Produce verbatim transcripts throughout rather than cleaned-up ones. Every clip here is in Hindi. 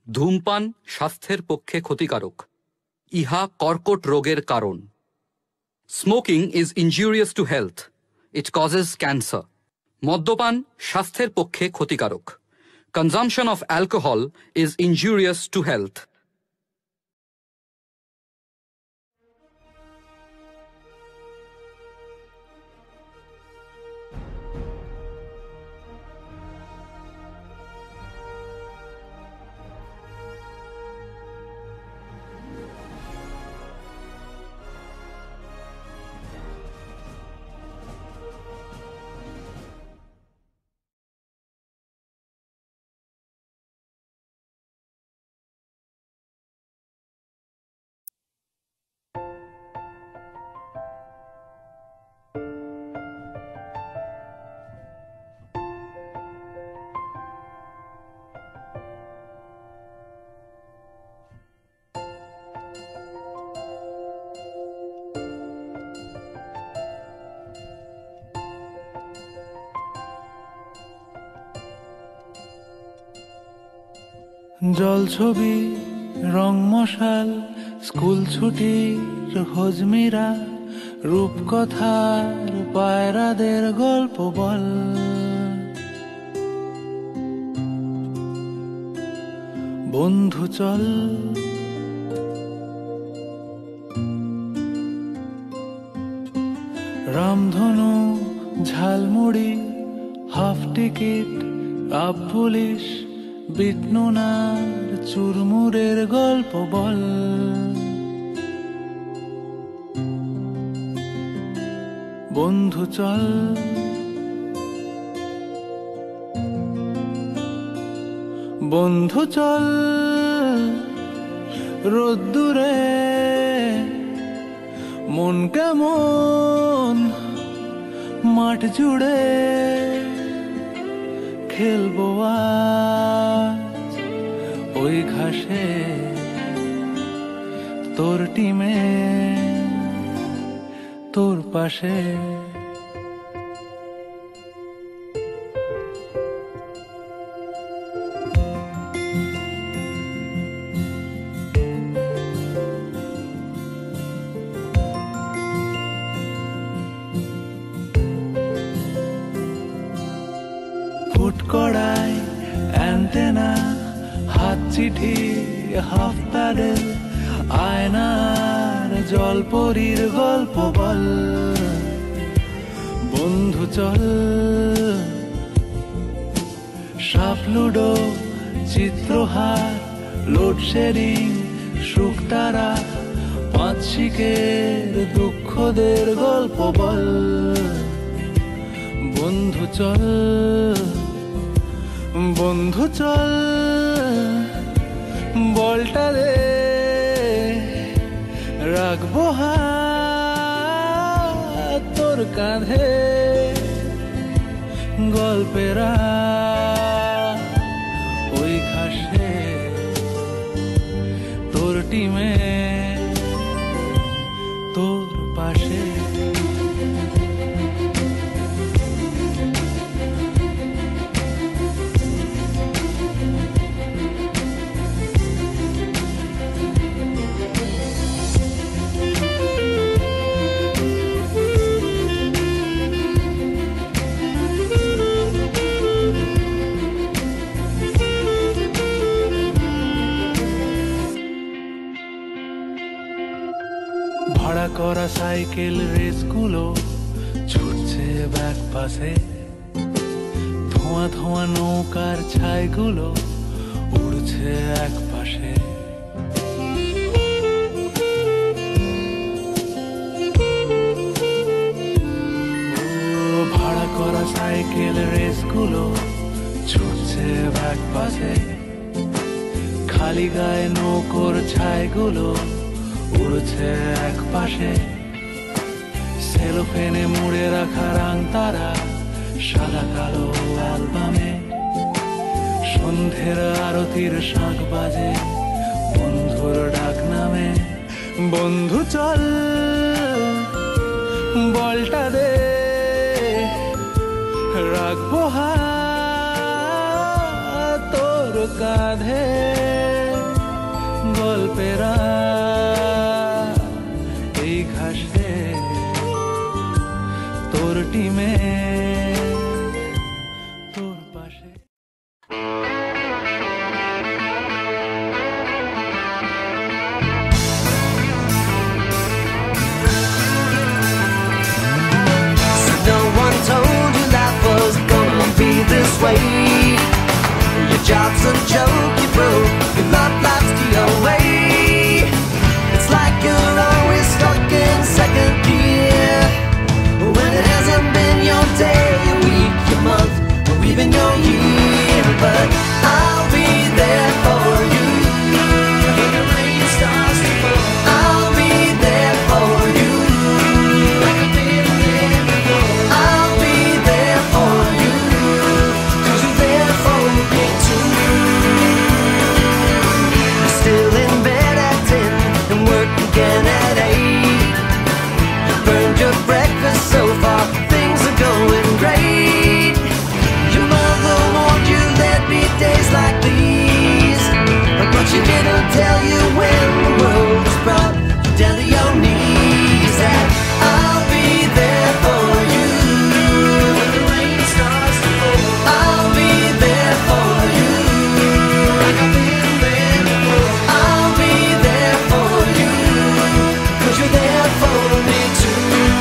ধূমপান স্বাস্থ্যের পক্ষে ক্ষতিকারক। ইহা কর্কট রোগের কারণ। Smoking is injurious to health. It causes cancer. মদ্যপান স্বাস্থ্যের পক্ষে ক্ষতিকারক। Consumption of alcohol is injurious to health. জলছবি রং মশাল স্কুল ছুটির হজমিরা রূপকথার পায়রাদের গল্প বল বন্ধু চল রামধনু ঝালমুড়ি হাফ টিকিট আপ পুলিশ বিটনুনার চুরমুরের গল্প বল বন্ধু চল বন্ধু চল রোদ্দুরে মন কেমন মাঠ জুড়ে খেলবো আজ ওই ঘাসে তোর টিমে তোর পাশে ফুটকড়াই অ্যান্টেনা হাত চিঠি হাফ প্যাডেল আয়নার জলপরীর গল্প বল বন্ধু চল সাপ লুডো চিত্রহার লোডশেডিং শুকতারা পাঁচ শিকের দুঃখদের গল্প বল বন্ধু চল বন্ধু চল বলটা দে রাখবো হাত তোর কাঁধে গল্পেরা ওই ঘাসে তোর টিমে তোর পাশে ভাড়া করা সাইকেল রেসগুলো ছুটছে ব্যাক পাশে ধোঁয়া ধোঁয়া নৌকার ছাইগুলো উড়ছে এক পাশে ভাড়া করা সাইকেল রেসগুলো ছুটছে ব্যাক পাশে খালি গায়ে নৌকোর ছাইগুলো উড়ছে এক পাশে সেলোফেনে মুড়ে রাখা রাং তারা সাদা কালো অ্যালবামে সন্ধ্যের আরতির শাঁখ বাজে বন্ধুর ডাক নামে বন্ধু চল বলটা দে রাখবো হাত তোর কাঁধে গল্পেরা এই ঘাসে তোর টিমে তোর পাশে No one told you life was gonna be this way. Your job's a joke, you broke. Your love life's the away. It's like you're always stuck in second gear. When it hasn't been your day, your week, your month, or even your year. But I'll be there for you when the rain starts to fall. I'll be there for you. Like I've been there before. I'll be there for you, 'cause you're there for me too. You're still in bed at ten and work again at eight. You burned your breakfast so far, things are going great. Your mother warned you there'd be days like these, but she didn't tell you when the world was brought you down to your knees. And I'll be there for you when the rain starts to fall. I'll be there for you like I've been there before. I'll be there for you, 'cause you're there for me too.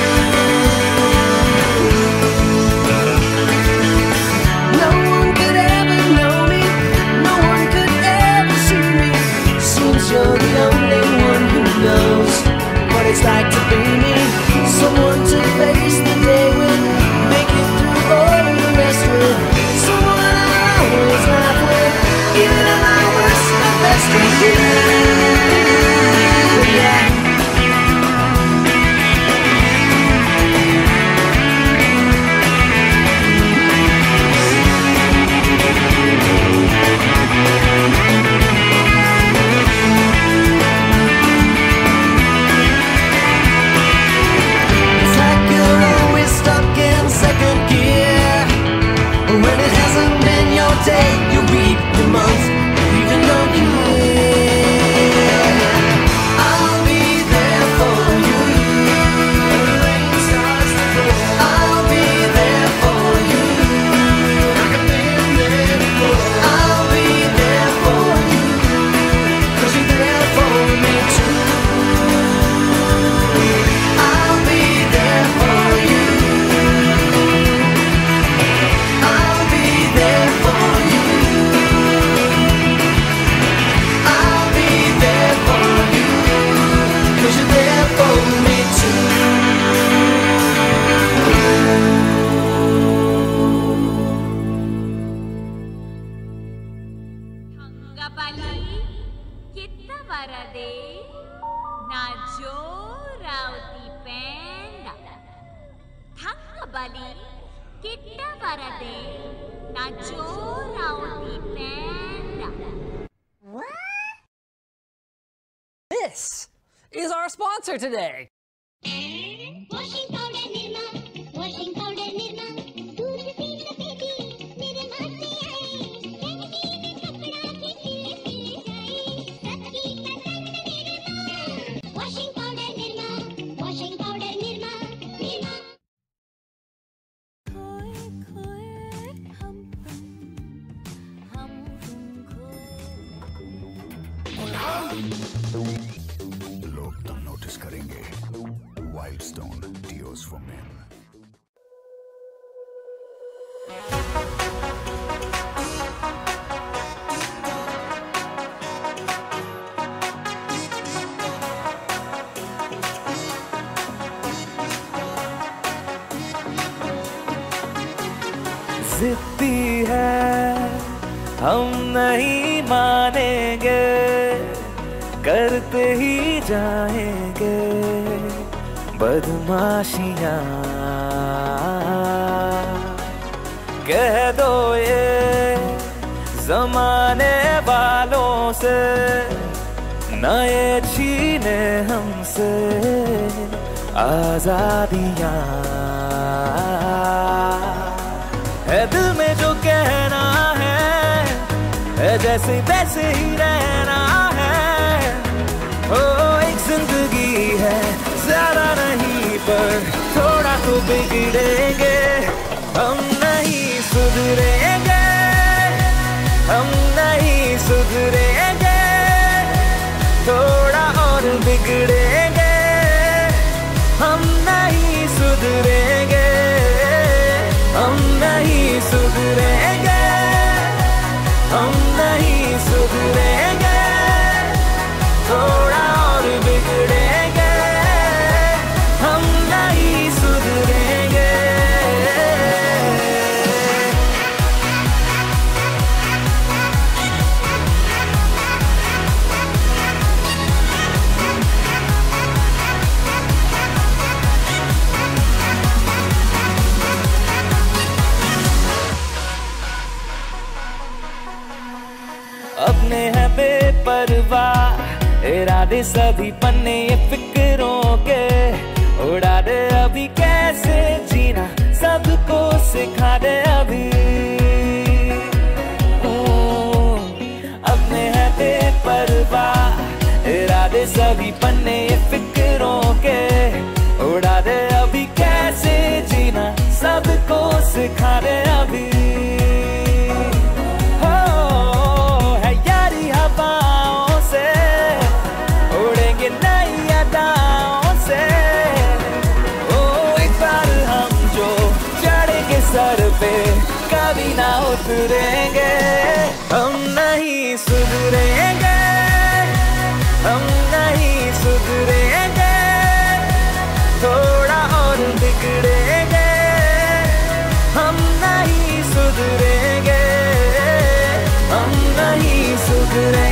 No one could ever know me, no one could ever see me. Seems you're the only one who knows what it's like to be me. Someone to face the day with, make it through all the rest with. Someone I always laugh with, even at my worst, my best with you. Yeah. It's like you're always stuck in second gear. When it hasn't been your day, your week, your month, even your year. I'll be there for you when the rain starts to fall. I'll be there for you like I've been there before. I'll be there for you, 'cause you're there for me too. I'll be there for you. I'll be there for you. I'll be there for you, 'cause you're there for me too. Thangabali, kitta varade, na jorauti penda. Thangabali, kitta varade, na jorauti penda. This is our sponsor today. Washing powder Nirma, washing powder Nirma, दूध पी सकेगी मेरे माथे आए, रंगी में कपड़ा भी सिले सिले जाए, सबकी पसंद Nirma. Washing powder Nirma, washing powder Nirma, Nirma. खोए खोए हम तुम, हम तुम खो. लोग तो नोटिस करेंगे. Wild stone deos for men. जिद्दी है हम नहीं मानेंगे, करते ही जाएंगे बदमाशियाँ. कह दो ये जमाने वालों से, न ये छीने हमसे आजादियाँ. है दिल में जो कहना है, है जैसे तैसे ही रहना है. बिगड़ेंगे, हम नहीं सुधरेंगे, हम नहीं सुधरेंगे, थोड़ा और बिगड़ेंगे, हम नहीं सुधरेंगे, हम नहीं सुधरेंगे, हम नहीं सुधरेंगे, थोड़ा और बिगड़ेंगे, हम नहीं सुधरेंगे। अपने हैं बेपरवाह इरादे सभी पन्ने ये फिक्रों के, उड़ा दे अभी कैसे जीना सबको सिखा दे अभी। ओ, अपने हैं बेपरवाह इरादे सभी पन्ने ये फिक्रों के, उड़ा दे अभी कैसे जीना सबको सिखा दे अभी। सर पे कभी ना उतरेंगे, हम नहीं सुधरेंगे, हम नहीं सुधरेंगे, थोड़ा और बिगड़ेंगे, हम नहीं सुधरेंगे, हम नहीं सुधरेंगे।